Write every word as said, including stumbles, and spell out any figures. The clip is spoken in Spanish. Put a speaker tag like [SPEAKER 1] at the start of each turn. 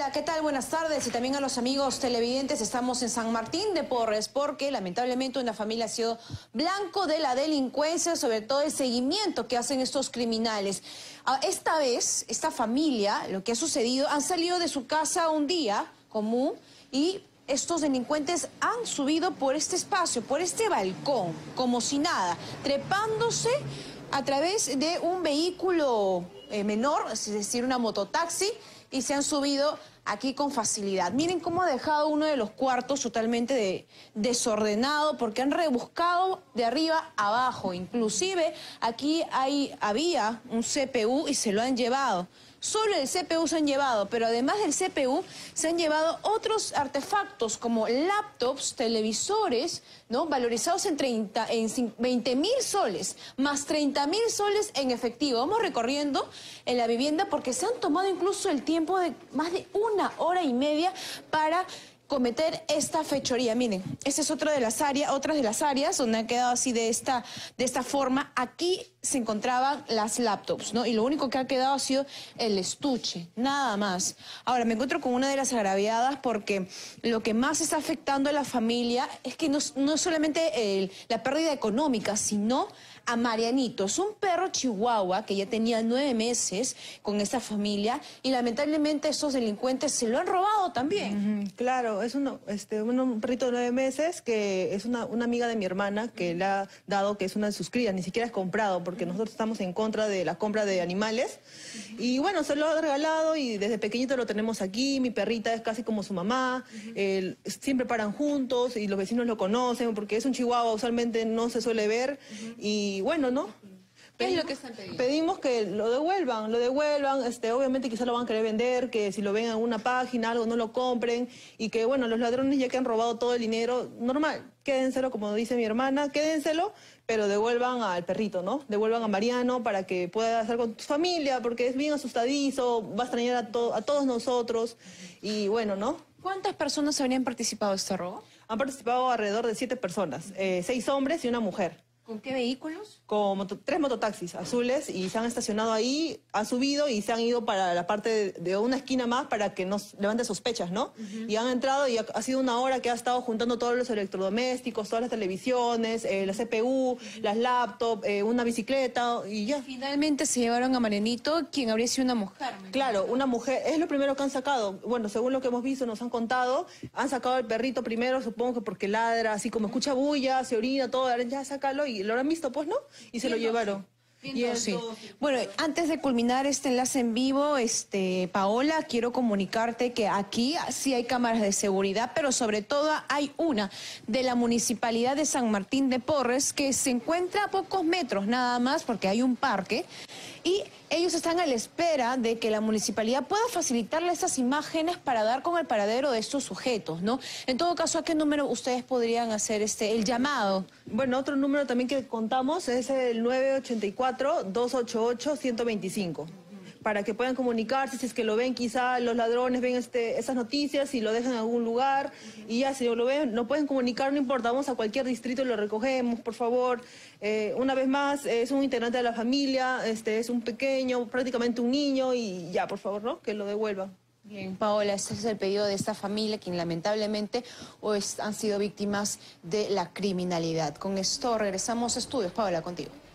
[SPEAKER 1] Hola, ¿qué tal? Buenas tardes y también a los amigos televidentes. Estamos en San Martín de Porres porque lamentablemente una familia ha sido blanco de la delincuencia, sobre todo el seguimiento que hacen estos criminales. Esta vez, esta familia, lo que ha sucedido, han salido de su casa un día común y estos delincuentes han subido por este espacio, por este balcón, como si nada, trepándose a través de un vehículo eh, menor, es decir, una mototaxi, y se han subido aquí con facilidad. Miren cómo ha dejado uno de los cuartos totalmente de, desordenado, porque han rebuscado de arriba a abajo. Inclusive aquí hay, había un C P U y se lo han llevado. Solo el C P U se han llevado, pero además del C P U se han llevado otros artefactos como laptops, televisores, ¿no? Valorizados en, treinta, en veinte mil soles, más treinta mil soles en efectivo. Vamos recorriendo en la vivienda porque se han tomado incluso el tiempo de más de una hora y media para cometer esta fechoría. Miren, esta es otra de las áreas, otras de las áreas donde han quedado así de esta, de esta forma. Aquí se encontraban las laptops, ¿no? Y lo único que ha quedado ha sido el estuche, nada más. Ahora, me encuentro con una de las agraviadas porque lo que más está afectando a la familia es que no, no es solamente el, la pérdida económica, sino a Marianito. Es un perro chihuahua que ya tenía nueve meses con esta familia y lamentablemente estos delincuentes se lo han robado también.
[SPEAKER 2] Uh-huh, claro, es uno, este, un, un perrito de nueve meses que es una, una amiga de mi hermana que le ha dado, que es una de sus crías, ni siquiera es comprado porque nosotros estamos en contra de la compra de animales. Uh-huh. Y bueno, se lo ha regalado y desde pequeñito lo tenemos aquí. Mi perrita es casi como su mamá. Uh-huh. eh, siempre paran juntos y los vecinos lo conocen porque es un chihuahua, usualmente no se suele ver. Uh-huh. Y bueno, ¿no?
[SPEAKER 1] ¿Qué es lo que están pidiendo?
[SPEAKER 2] Pedimos que lo devuelvan, lo devuelvan, este, obviamente quizás lo van a querer vender, que si lo ven en una página, algo, no lo compren, y que bueno, los ladrones ya que han robado todo el dinero, normal, quédenselo, como dice mi hermana, quédenselo, pero devuelvan al perrito, ¿no? Devuelvan a Mariano para que pueda estar con su familia, porque es bien asustadizo, va a extrañar a, to a todos nosotros, y bueno, ¿no?
[SPEAKER 1] ¿Cuántas personas habrían participado de este robo?
[SPEAKER 2] Han participado alrededor de siete personas, eh, seis hombres y una mujer.
[SPEAKER 1] ¿Con qué vehículos?
[SPEAKER 2] Con moto, tres mototaxis azules y se han estacionado ahí, han subido y se han ido para la parte de, de una esquina más para que no levante sospechas, ¿no? Uh-huh. Y han entrado y ha, ha sido una hora que ha estado juntando todos los electrodomésticos, todas las televisiones, eh, la C P U, uh-huh. las laptops, eh, una bicicleta y ya.
[SPEAKER 1] Finalmente se llevaron a Marianito, quien habría sido una mujer.
[SPEAKER 2] Claro, una mujer, es lo primero que han sacado. Bueno, según lo que hemos visto, nos han contado, han sacado al perrito primero, supongo que porque ladra, así como escucha bulla, se orina, todo, ya sácalo y lo han visto, pues, ¿no? Y se lo llevaron.
[SPEAKER 1] Y sí. Bueno, antes de culminar este enlace en vivo, este, Paola, quiero comunicarte que aquí sí hay cámaras de seguridad, pero sobre todo hay una de la Municipalidad de San Martín de Porres que se encuentra a pocos metros nada más porque hay un parque y ellos están a la espera de que la municipalidad pueda facilitarle estas imágenes para dar con el paradero de estos sujetos, ¿no? En todo caso, ¿a qué número ustedes podrían hacer este el llamado?
[SPEAKER 2] Bueno, otro número también que contamos es el nueve ocho cuatro, dos ocho ocho, uno cero dos cinco. Para que puedan comunicarse, si es que lo ven, quizá los ladrones ven este, esas noticias y lo dejan en algún lugar, y ya si lo ven, no pueden comunicar, no importa, vamos a cualquier distrito y lo recogemos, por favor. Eh, una vez más, es un integrante de la familia, este, es un pequeño, prácticamente un niño, y ya, por favor, ¿no? Que lo devuelvan.
[SPEAKER 1] Bien, Paola, este es el pedido de esta familia, quien lamentablemente pues, han sido víctimas de la criminalidad. Con esto regresamos a estudios. Paola, contigo.